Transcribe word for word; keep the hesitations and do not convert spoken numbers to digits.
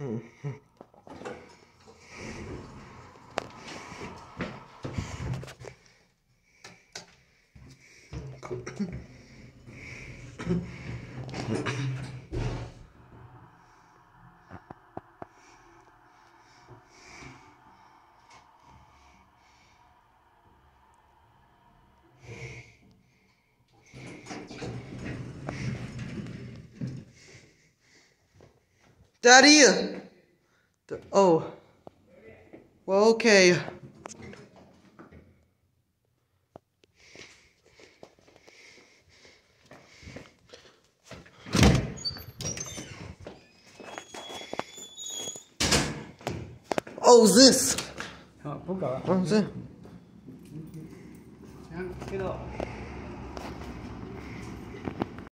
Daddy! The, oh. Well, okay. Oh, this! Không, không có. Oh, this. Cái độ.